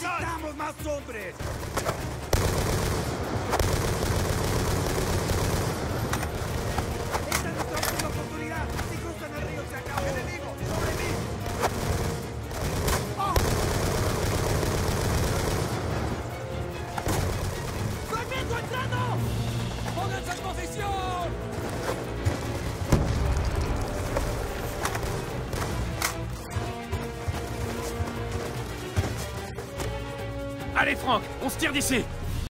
¡Necesitamos más hombres! ¡Esta es nuestra última oportunidad! ¡Si cruzan el río se acabó! ¡Enemigo! ¡Sobre mí! ¡Oh! ¡Fragmento entrando! ¡Pónganse en posición! Allez Franck, on se tire d'ici.